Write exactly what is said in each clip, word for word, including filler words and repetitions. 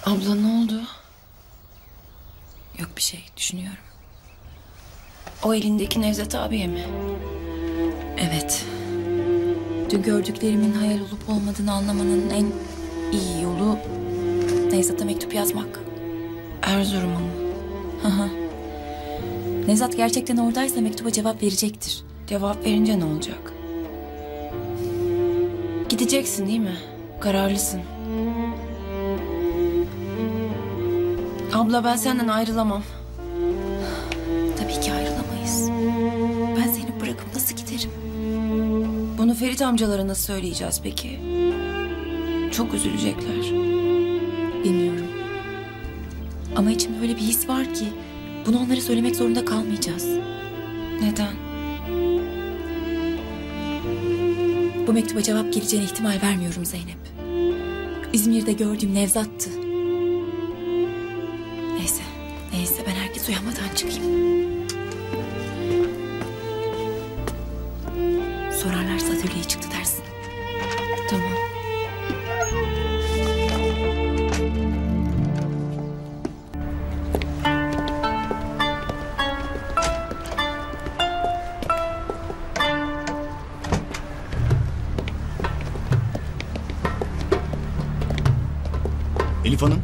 Abla ne oldu? Yok bir şey, düşünüyorum. O elindeki Nevzat abiye mi? Evet. Dün gördüklerimin hayal olup olmadığını anlamanın en iyi yolu Nevzat'a mektup yazmak. Erzurum'a mı? Hı hı. Nevzat gerçekten oradaysa mektuba cevap verecektir. Cevap verince ne olacak? Gideceksin değil mi? Kararlısın. Abla ben senden ayrılamam. Tabii ki ayrılamayız. Ben seni bırakıp nasıl giderim? Bunu Ferit amcalara nasıl söyleyeceğiz peki? Çok üzülecekler. Bilmiyorum. Ama içimde öyle bir his var ki bunu onlara söylemek zorunda kalmayacağız. Neden? Bu mektuba cevap geleceğine ihtimal vermiyorum Zeynep. İzmir'de gördüğüm Nevzat'tı. Neyse, neyse ben herkes uyanmadan çıkayım. Sorarlarsa atölyeye çıktı dersin. Tamam. Elif Hanım,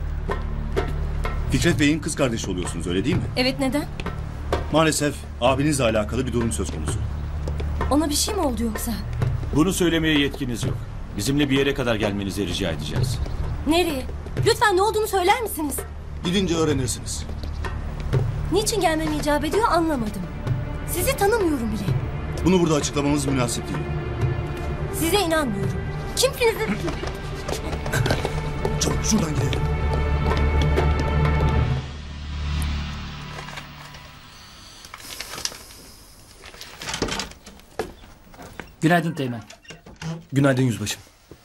Fikret Bey'in kız kardeşi oluyorsunuz öyle değil mi? Evet, neden? Maalesef abinizle alakalı bir durum söz konusu. Ona bir şey mi oldu yoksa? Bunu söylemeye yetkiniz yok. Bizimle bir yere kadar gelmenizi rica edeceğiz. Nereye? Lütfen ne olduğunu söyler misiniz? Gidince öğrenirsiniz. Niçin gelmemi icap ediyor anlamadım. Sizi tanımıyorum bile. Bunu burada açıklamamız münasip değil. Size inanmıyorum. Kimsiniz? Çabuk şuradan gidelim. Günaydın Teğmen. Günaydın yüzbaşım.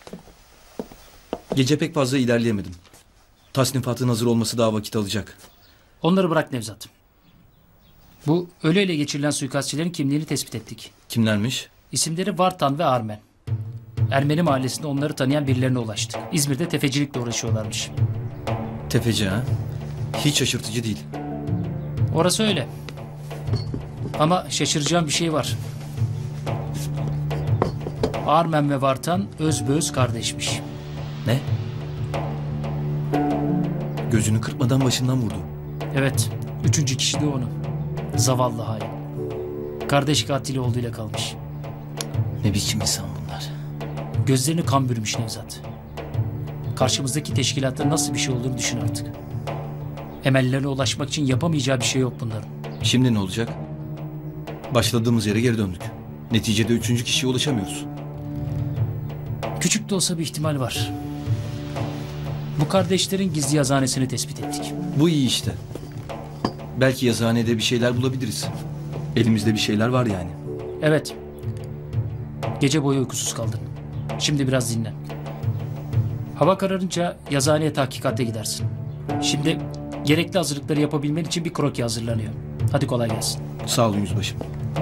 Gece pek fazla ilerleyemedim. Tasnifatın hazır olması daha vakit alacak. Onları bırak Nevzat. Bu ölü ele geçirilen suikastçilerin kimliğini tespit ettik. Kimlermiş? İsimleri Vartan ve Armen. Ermeni mahallesinde onları tanıyan birilerine ulaştık. İzmir'de tefecilikle uğraşıyorlarmış. Tefeci ha? Hiç şaşırtıcı değil. Orası öyle. Ama şaşıracağım bir şey var. Armen ve Vartan özbeöz kardeşmiş. Ne? Gözünü kırpmadan başından vurdu. Evet. Üçüncü kişi de onu. Zavallı hain. Kardeş katili olduğuyla kalmış. Ne biçim insan bunlar? Gözlerini kan bürümüş Nevzat. Karşımızdaki teşkilatta nasıl bir şey olduğunu düşün artık. Emellerine ulaşmak için yapamayacağı bir şey yok bunların. Şimdi ne olacak? Başladığımız yere geri döndük. Neticede üçüncü kişiye ulaşamıyoruz. Küçük de olsa bir ihtimal var. Bu kardeşlerin gizli yazıhanesini tespit ettik. Bu iyi işte. Belki yazıhanede bir şeyler bulabiliriz. Elimizde bir şeyler var yani. Evet. Gece boyu uykusuz kaldın. Şimdi biraz dinlen. Hava kararınca yazıhaneye tahkikate gidersin. Şimdi gerekli hazırlıkları yapabilmen için bir kroki hazırlanıyor. Hadi kolay gelsin. Sağ olun yüzbaşım.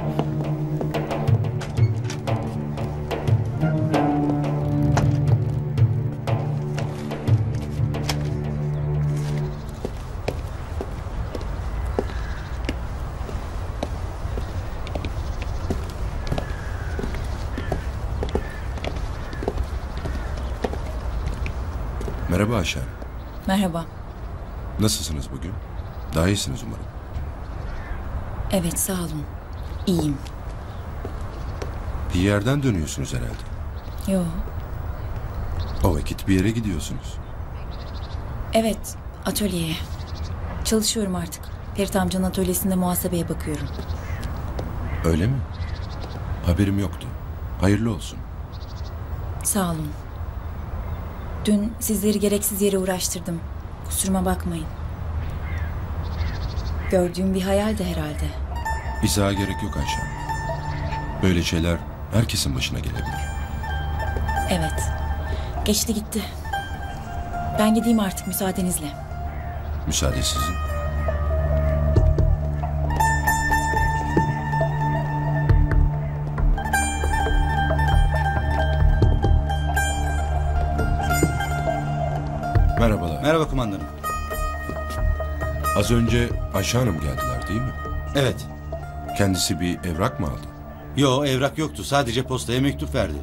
Merhaba Ayşe. Merhaba. Nasılsınız bugün? Daha iyisiniz umarım. Evet sağ olun. İyiyim. Bir yerden dönüyorsunuz herhalde. Yo. O vakit bir yere gidiyorsunuz. Evet atölyeye. Çalışıyorum artık. Ferit amcanın atölyesinde muhasebeye bakıyorum. Öyle mi? Haberim yoktu. Hayırlı olsun. Sağ olun. Dün sizleri gereksiz yere uğraştırdım. Kusuruma bakmayın. Gördüğüm bir hayaldi herhalde. İzaha gerek yok Ayşe. Böyle şeyler herkesin başına gelebilir. Evet. Geçti gitti. Ben gideyim artık müsaadenizle. Müsaade sizin. Merhabalar. Merhaba kumandanım. Az önce Ayşe Hanım geldiler değil mi? Evet. Kendisi bir evrak mı aldı? Yo, evrak yoktu. Sadece postaya mektup verdi.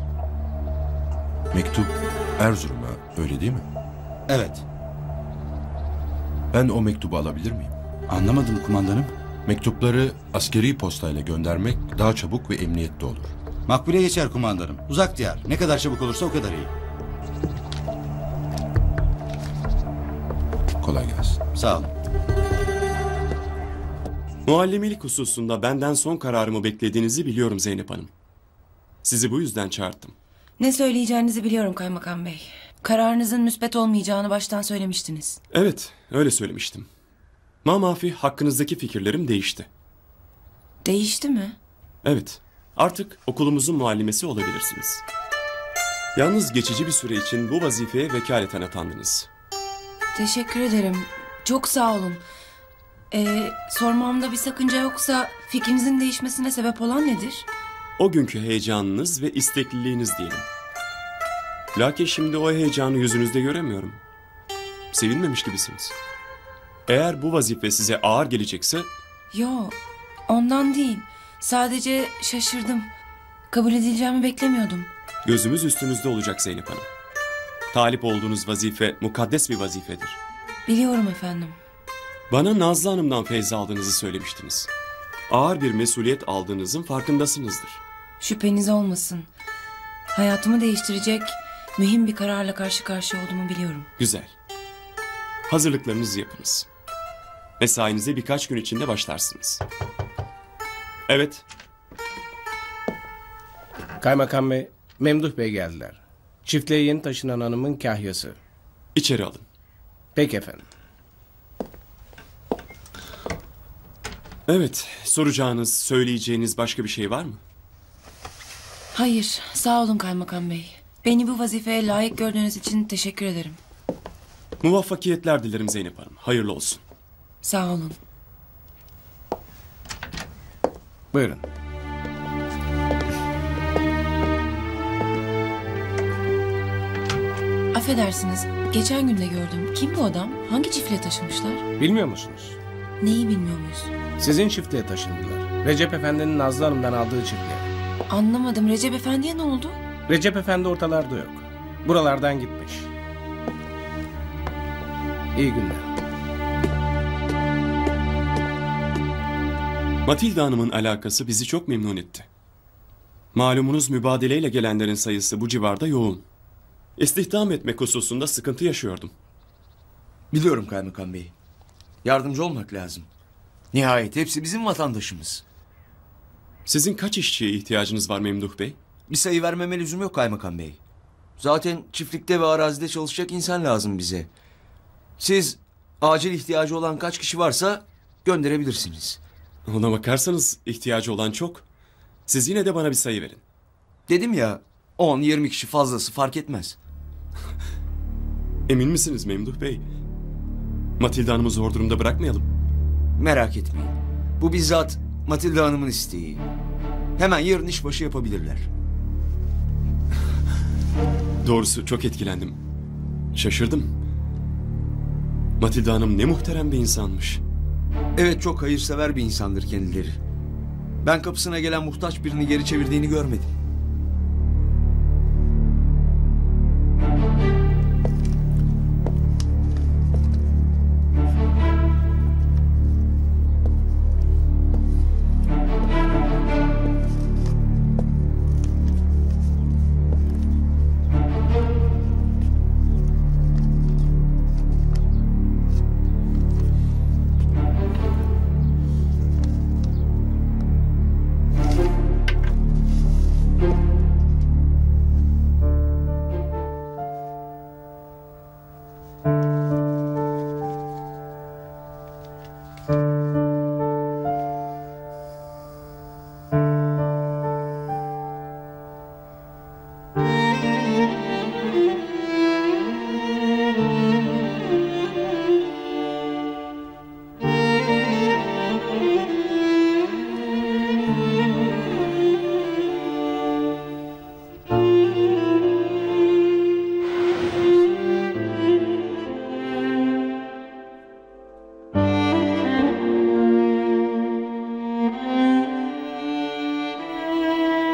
Mektup Erzurum'a, öyle değil mi? Evet. Ben o mektubu alabilir miyim? Anlamadım kumandanım. Mektupları askeri postayla göndermek daha çabuk ve emniyetli olur. Makbule geçer kumandanım. Uzak diyar. Ne kadar çabuk olursa o kadar iyi. Kolay gelsin. Sağ olun. Muallimelik hususunda benden son kararımı beklediğinizi biliyorum Zeynep Hanım. Sizi bu yüzden çağırdım. Ne söyleyeceğinizi biliyorum kaymakam bey. Kararınızın müspet olmayacağını baştan söylemiştiniz. Evet, öyle söylemiştim. Mamafi hakkınızdaki fikirlerim değişti. Değişti mi? Evet, artık okulumuzun muallimesi olabilirsiniz. Yalnız geçici bir süre için bu vazifeye vekaleten atandınız. Teşekkür ederim. Çok sağ olun. Ee, sormamda bir sakınca yoksa fikrinizin değişmesine sebep olan nedir? O günkü heyecanınız ve istekliliğiniz diyelim. Lakin şimdi o heyecanı yüzünüzde göremiyorum. Sevinmemiş gibisiniz. Eğer bu vazife size ağır gelecekse... Yo, ondan değil. Sadece şaşırdım. Kabul edileceğimi beklemiyordum. Gözümüz üstünüzde olacak Zeynep Hanım. Talip olduğunuz vazife mukaddes bir vazifedir. Biliyorum efendim. Bana Nazlı Hanım'dan feyz aldığınızı söylemiştiniz. Ağır bir mesuliyet aldığınızın farkındasınızdır. Şüpheniz olmasın. Hayatımı değiştirecek mühim bir kararla karşı karşıya olduğumu biliyorum. Güzel. Hazırlıklarınızı yapınız. Mesainize birkaç gün içinde başlarsınız. Evet. Kaymakam Bey, Memduh Bey geldiler. Çiftliğe yeni taşınan hanımın kahyası. İçeri alın. Peki efendim. Evet, soracağınız, söyleyeceğiniz başka bir şey var mı? Hayır, sağ olun kaymakam bey. Beni bu vazifeye layık gördüğünüz için teşekkür ederim. Muvaffakiyetler dilerim Zeynep Hanım. Hayırlı olsun. Sağ olun. Buyurun. Affedersiniz, geçen gün de gördüm. Kim bu adam? Hangi çiftliğe taşımışlar? Bilmiyor musunuz? Neyi bilmiyor muyuz? Sizin çiftliğe taşındılar. Recep Efendi'nin Nazlı Hanım'dan aldığı çiftliğe. Anlamadım. Recep Efendi'ye ne oldu? Recep Efendi ortalarda yok. Buralardan gitmiş. İyi günler. Matilda Hanım'ın alakası bizi çok memnun etti. Malumunuz mübadeleyle gelenlerin sayısı bu civarda yoğun. İstihdam etmek hususunda sıkıntı yaşıyordum. Biliyorum kaymakam bey. Yardımcı olmak lazım. Nihayet hepsi bizim vatandaşımız. Sizin kaç işçiye ihtiyacınız var Memduh Bey? Bir sayı vermeme lüzum yok kaymakam bey. Zaten çiftlikte ve arazide çalışacak insan lazım bize. Siz acil ihtiyacı olan kaç kişi varsa gönderebilirsiniz. Ona bakarsanız ihtiyacı olan çok. Siz yine de bana bir sayı verin. Dedim ya, on yirmi kişi fazlası fark etmez. Emin misiniz Memduh Bey? Matilda Hanım'ı zor durumda bırakmayalım. Merak etmeyin. Bu bizzat Matilda Hanım'ın isteği. Hemen yarın işbaşı yapabilirler. Doğrusu çok etkilendim. Şaşırdım. Matilda Hanım ne muhterem bir insanmış. Evet, çok hayırsever bir insandır kendileri. Ben kapısına gelen muhtaç birini geri çevirdiğini görmedim.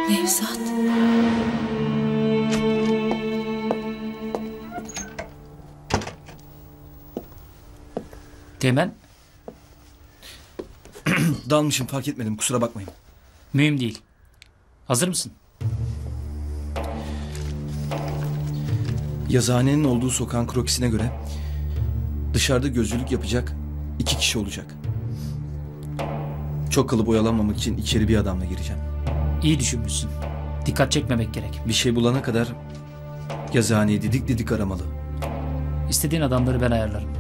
Nevzat. Teğmen, Dalmışım, fark etmedim, kusura bakmayın. mühim değil. Hazır mısın? Yazıhanenin olduğu sokağın krokisine göre dışarıda gözcülük yapacak iki kişi olacak. Çok kalıp oyalanmamak için içeri bir adamla gireceğim. İyi düşünmüşsün. Dikkat çekmemek gerek. Bir şey bulana kadar yazıhaneyi didik didik aramalı. İstediğin adamları ben ayarlarım.